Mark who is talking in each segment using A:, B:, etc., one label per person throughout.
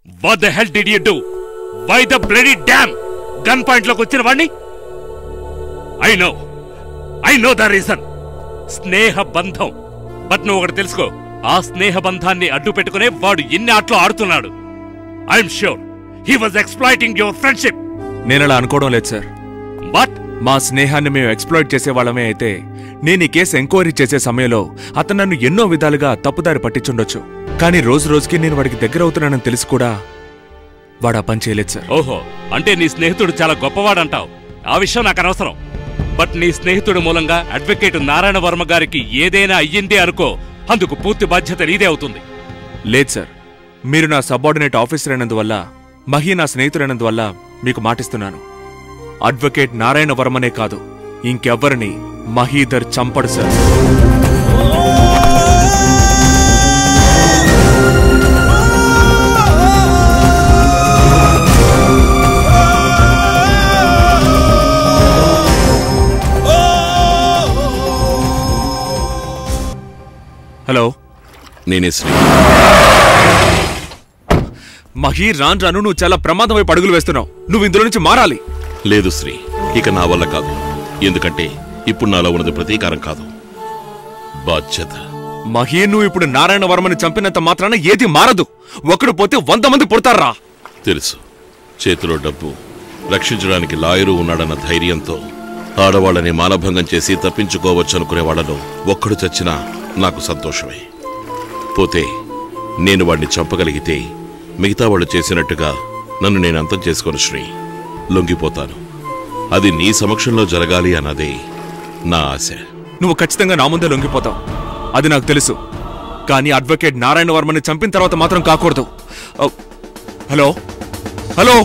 A: What the hell did you do? Why the bloody damn gun point లోకి వచ్చిన వాడిని? I know the reason. స్నేహ బంధం. But నువ్వు ఒకటి తెలుసుకో, ఆ స్నేహ బంధాన్ని అడ్డు పెట్టుకునే వాడు ఎన్ని ఆటలు ఆడుతున్నాడు. I'm sure he was exploiting your friendship.
B: నేనలా అనుకోవడం లేదు సార్.
A: బట్
B: మా స్నేహాన్ని మేము ఎక్స్‌ప్లాయిట్ చేసేవాళ్ళమే అయితే నేను ఈ కేసు ఎంక్వైరీ చేసే సమయంలో అతను నన్ను ఎన్నో విధాలుగా తప్పుదారి పట్టించుండొచ్చు. కానీ రోజు రోజుకి నేను వాడికి దగ్గర అవుతున్నానని తెలిసి కూడా వాడు ఆ పని చేయలేదు సార్.
A: ఓహో, అంటే నీ స్నేహితుడు చాలా గొప్పవాడంటావు. ఆ విషయం నాకు అనవసరం. బట్ నీ స్నేహితుడి మూలంగా అడ్వకేట్ నారాయణ వర్మ గారికి ఏదైనా అయ్యిందే అనుకో, అందుకు పూర్తి బాధ్యత నీదే అవుతుంది.
B: లేదు సార్, మీరు నా సబార్డినేట్ ఆఫీసర్ అయినందువల్ల, మహి నా స్నేహితుడైనందువల్ల మీకు మాటిస్తున్నాను, అడ్వకేట్ నారాయణ వర్మనే కాదు ఇంకెవ్వరిని మహీధర్ చంపడు సార్. హలో,
C: నేనే శ్రీ.
B: మహి, రాను నువ్వు చాలా ప్రమాదం వైపు అడుగులు వేస్తున్నావు. నువ్వు ఇందులో నుంచి మారాలి.
C: లేదు శ్రీ, ఇక నా వల్ల కాదు. ఎందుకంటే ఇప్పుడు నాలో ఉన్నది ప్రతీకారం కాదు, బాధ్యత.
B: మహి, నువ్వు ఇప్పుడు నారాయణ వర్మని చంపినంత మాత్రాన ఏది మారదు. ఒకడు పోతే 100 మంది పుడతారా?
C: తెలుసు, చేతిలో డబ్బు, రక్షించడానికి లాయరు ఉన్నాడన్న ధైర్యంతో ఆడవాళ్ళని మానభంగం చేసి తప్పించుకోవచ్చు అనుకునే వాళ్ళలో ఒక్కడు చచ్చినా నాకు సంతోషమే. పోతే నేను వాడిని చంపగలిగితే మిగతా వాళ్ళు చేసినట్టుగా నన్ను నేను అంతం చేసుకోను శ్రీ. లొంగిపోతాను. అది నీ సమక్షంలో జరగాలి అన్నదే నా ఆశ.
B: నువ్వు ఖచ్చితంగా నా ముందే లొంగిపోతావు, అది నాకు తెలుసు. కానీ అడ్వకేట్ నారాయణ వర్మని చంపిన తర్వాత మాత్రం కాకూడదు. హలో హలో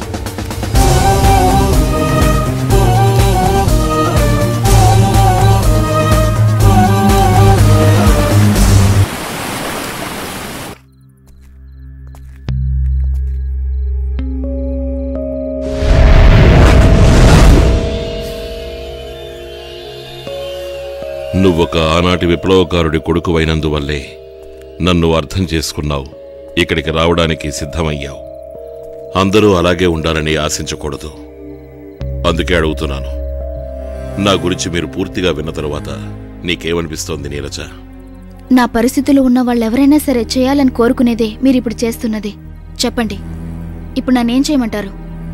C: నువ్వొక ఆనాటి విప్లవకారుడి కొడుకువైనందువల్లే నన్ను అర్థం చేసుకున్నావు. ఇక్కడికి రావడానికి సిద్ధమయ్యావు. అందరూ అలాగే ఉండాలని ఆశించకూడదు. అందుకే అడుగుతున్నాను, నా గురించి మీరు పూర్తిగా విన్న తరువాత నీకేమనిపిస్తోంది నీరజ?
D: నా పరిస్థితుల్లో ఉన్న వాళ్ళెవరైనా సరే చేయాలని కోరుకునేదే మీరిప్పుడు చేస్తున్నది. చెప్పండి, ఇప్పుడు నన్నేం చేయమంటారు?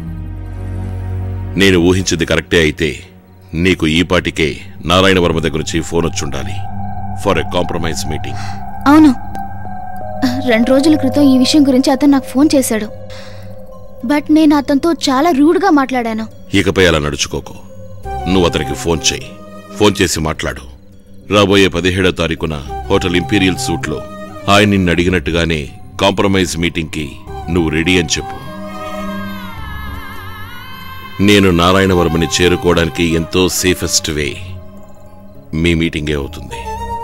C: నేను ఊహించింది కరెక్టే అయితే నీకు ఈపాటికే నారాయణ వర్మ దగ్గర నుంచి ఫోన్ వచ్చుండాలి ఫర్ ఎ కాంప్రమైజ్ మీటింగ్.
D: అవును, 2 రోజుల క్రితం ఈ విషయం గురించి అతను నాకు ఫోన్ చేశాడు. బట్ నేను అతనితో చాలా రూడ్గా మాట్లాడాను.
C: ఇకపై అలా నడుచుకోకు. నువ్వు అతనికి ఫోన్ చేయి. ఫోన్ చేసి మాట్లాడు. రాబోయే 17వ తారీఖున హోటల్ ఇంపీరియల్ సూట్లో ఆయన నిన్ను అడిగినట్టుగానే కాంప్రమైజ్ మీటింగ్కి నువ్వు రెడీ అని చెప్పు. నేను నారాయణ వర్మని చేరుకోవడానికి ఎంతో సేఫెస్ట్ వే మీ మీటింగే అవుతుంది.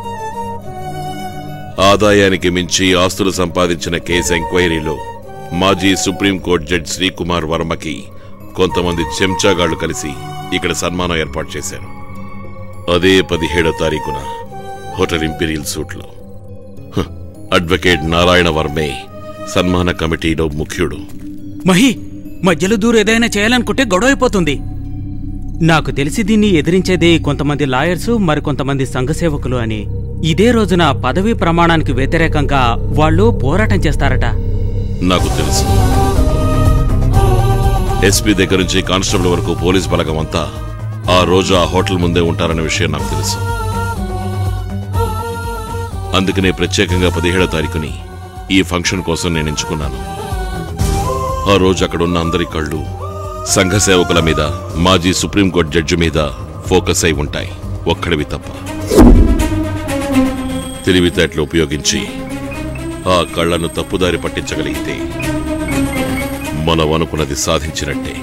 C: ఆదాయానికి మించి ఆస్తులు సంపాదించిన కేసు ఎంక్వైరీలో మాజీ సుప్రీంకోర్టు జడ్జి శ్రీకుమార్ వర్మకి కొంతమంది చెంచాగాళ్లు కలిసి ఇక్కడ సన్మానం ఏర్పాటు చేశారు. అదే 17వ తారీఖున హోటల్ ఇంపీరియల్ సూట్లో అడ్వకేట్ నారాయణ వర్మే సన్మాన కమిటీలో ముఖ్యుడు.
E: మహి, మధ్యలో దూరం ఏదైనా చేయాలనుకుంటే గొడవ అయిపోతుంది. నాకు తెలిసి దీన్ని ఎదిరించేదే కొంతమంది లాయర్సు, మరికొంతమంది సంఘసేవకులు అని. ఇదే రోజున పదవీ ప్రమాణానికి వ్యతిరేకంగా వాళ్ళు పోరాటం చేస్తారట.
C: నాకు తెలుసు. ఎస్పీ దగ్గర నుంచి కానిస్టేబుల్ వరకు పోలీస్ బలగం అంతా ఆ రోజు ఆ హోటల్ ముందే ఉంటారనే విషయం నాకు తెలుసు. అందుకనే ప్రత్యేకంగా 17వ తారీఖుని ఈ ఫంక్షన్ కోసం నేను ఎంచుకున్నాను. ఆ రోజు అక్కడున్న అందరి కళ్ళు సంఘ సేవకుల మీద, మాజీ సుప్రీంకోర్టు జడ్జి మీద ఫోకస్ అయి ఉంటాయి, ఒక్కడివి తప్ప. తెలివితేటలు ఉపయోగించి ఆ కళ్లను తప్పుదారి పట్టించగలిగితే మనం అనుకున్నది సాధించినట్టే.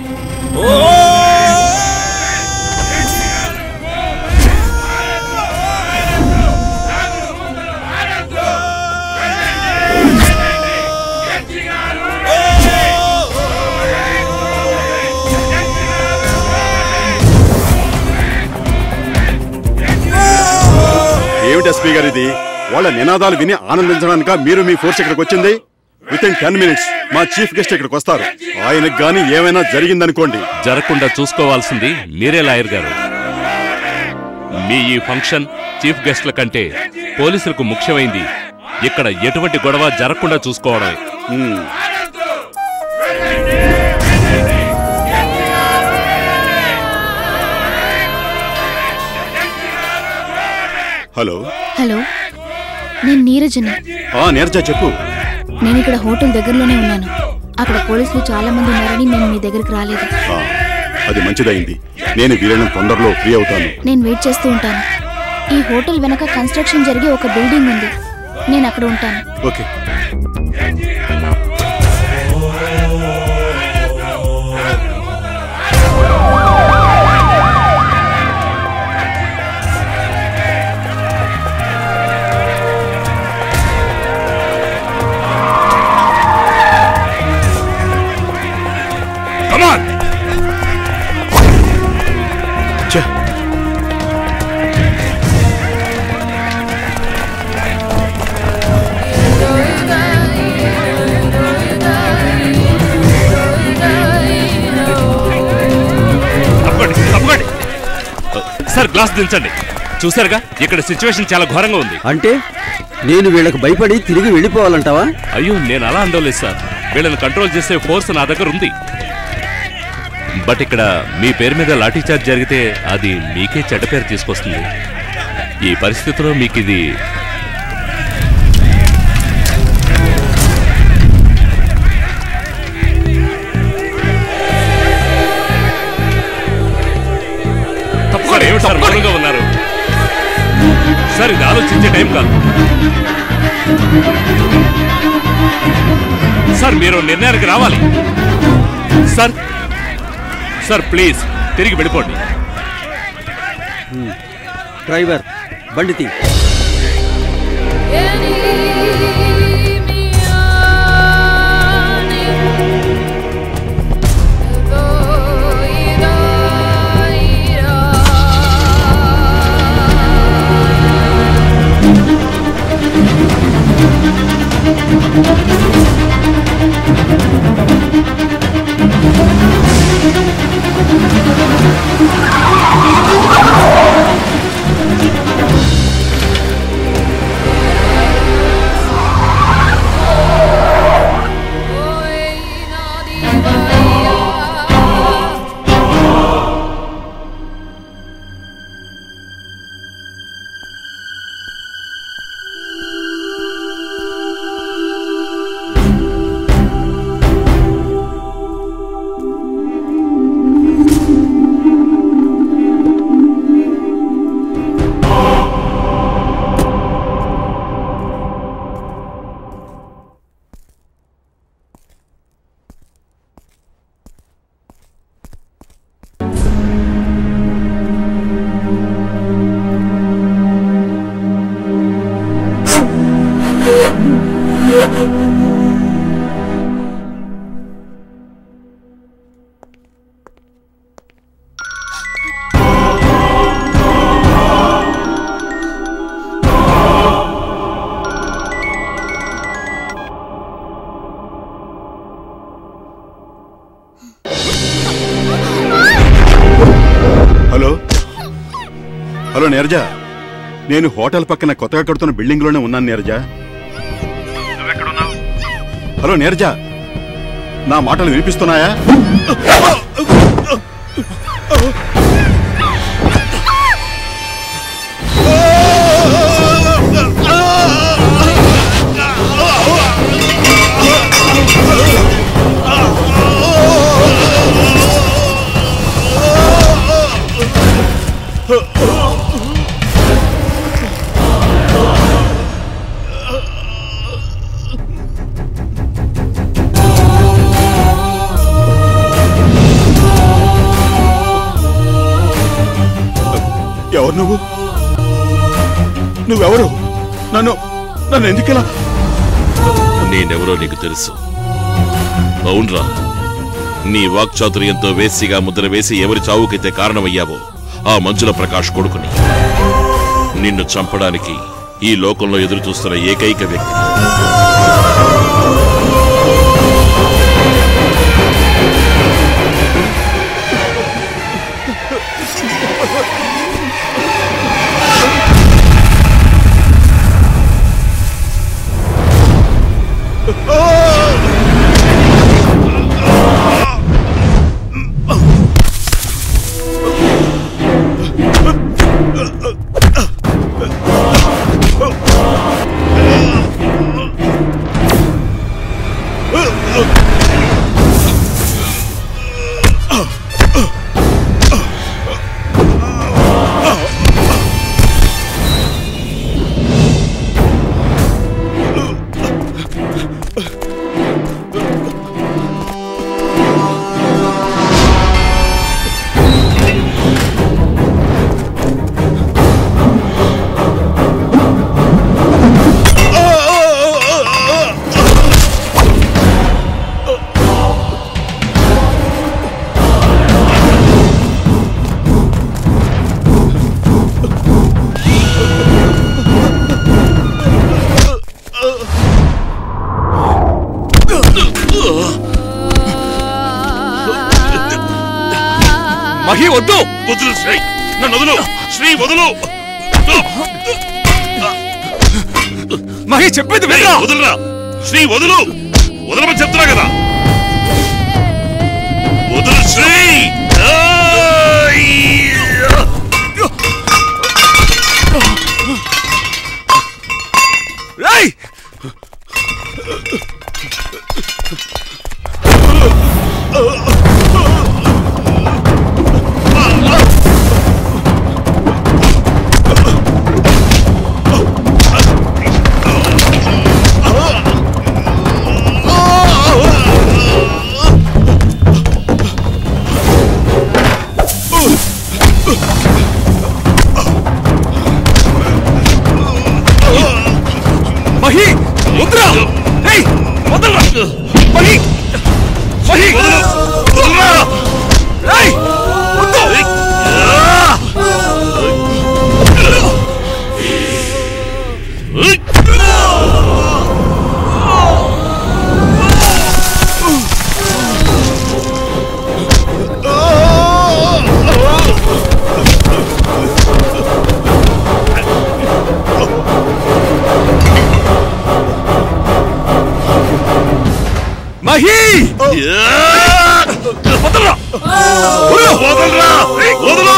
F: ఏమిటి ఎస్పీ గారు ఇది? వాళ్ళ నినాదాలు విని ఆనందించడానిక మీరు మీ ఫోర్స్ ఇక్కడికి వచ్చింది? విత్ ఇన్ 10 minutes మా చీఫ్ గెస్ట్ ఇక్కడికి వస్తారు. ఆయనకు గానీ ఏమైనా జరిగిందనుకోండి,
A: జరగకుండా చూసుకోవాల్సింది మీరే లాయర్ గారు. మీ ఈ ఫంక్షన్ చీఫ్ గెస్ట్ల కంటే పోలీసులకు ముఖ్యమైంది. ఇక్కడ ఎటువంటి గొడవ జరగకుండా చూసుకోవడమే.
F: హలో
D: హలో, నేను నీరజని.
F: నీరజ చెప్పు.
D: నేను ఇక్కడ హోటల్ దగ్గరలోనే ఉన్నాను. అక్కడ పోలీసులు చాలా మంది ఉన్నారని నేను మీ దగ్గరికి రాలేదు.
F: అది మంచిదైంది. నేను వీలైనంత తొందరలో ఫ్రీ అవుతాను.
D: నేను వెయిట్ చేస్తూ ఉంటాను. ఈ హోటల్ వెనక కన్స్ట్రక్షన్ జరిగే ఒక బిల్డింగ్ ఉంది. నేను అక్కడ ఉంటాను.
F: ఓకే.
A: సార్, గ్లాస్ దించండి. చూసారుగా, ఇక్కడ సిచ్యువేషన్ చాలా ఘోరంగా ఉంది.
G: అంటే నేను వీళ్ళకి భయపడి తిరిగి వెళ్ళిపోవాలంటావా?
A: అయ్యో, నేను అలా అందోలేదు సార్. వీళ్ళని కంట్రోల్ చేసే ఫోర్స్ నా దగ్గర ఉంది. బట్ ఇక్కడ మీ పేరు మీద లాఠీ చార్జ్ జరిగితే అది మీకే చెడ్డ పేరు తీసుకొస్తుంది. ఈ పరిస్థితిలో మీకు ఇది తప్పకుండా. ఏమిటి సార్ మౌనంగా ఉన్నారు? సార్, ఇది ఆలోచించే టైం కాదు సార్. మీరు నిర్ణయానికి రావాలి సార్. సార్ ప్లీజ్ తిరిగి వెళ్ళిపోండి.
G: డ్రైవర్, బండి తీ.
F: హలో నీరజ, నేను హోటల్ పక్కన కొత్తగా కడుతున్న బిల్డింగ్ లోనే ఉన్నాను నీరజ. హలో నీరజ, నా మాటలు వినిపిస్తున్నాయా? ఎవరు నువ్వు? నువ్వెవరు? నన్ను ఎందుకలా?
C: నేనెవరో నీకు తెలుసు. అవునరా, నీ వాక్చాతుర్యంతో వేసిగా ముద్ర వేసి ఎవరి చావుకైతే కారణమయ్యావో ఆ మంచుల ప్రకాష్ కొడుకుని. నిన్ను చంపడానికి ఈ లోకంలో ఎదురు చూస్తున్న ఏకైక వ్యక్తి.
B: మహి వద్దు.
C: వదులు శ్రీ, నన్ను వదులు శ్రీ, వదులు.
B: మహి చెప్పేది వినరా?
C: వదులురా శ్రీ, వదులు. వదలమని చెప్తున్నా కదా. వదులు శ్రీ.
B: రేయ్! మహి వద్దురా. రేయ్ వదలరా. మహి మహి వదలరా. రేయ్ వద్దు. మహి వదలరా.
C: వదలరా. వదలు.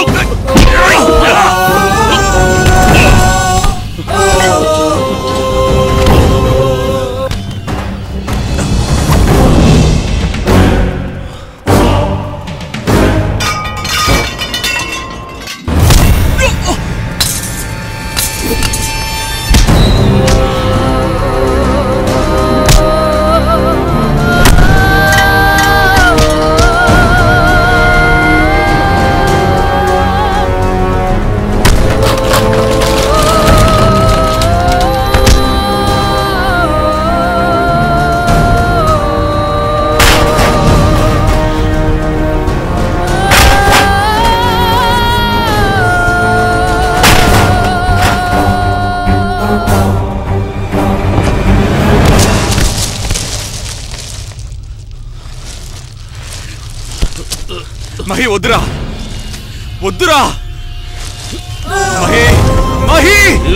B: మహి వద్దురా. వద్దురా. మహి మహి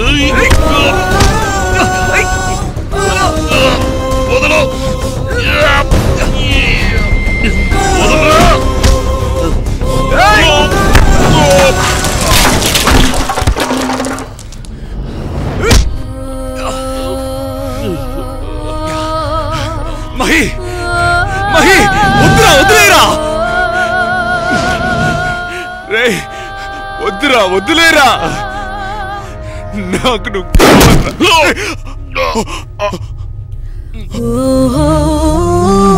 C: వదలు.
B: మహి మహి వద్దురా. వదిలేరా. రే వద్దురా. వద్దులేరా. నాకు నువ్వు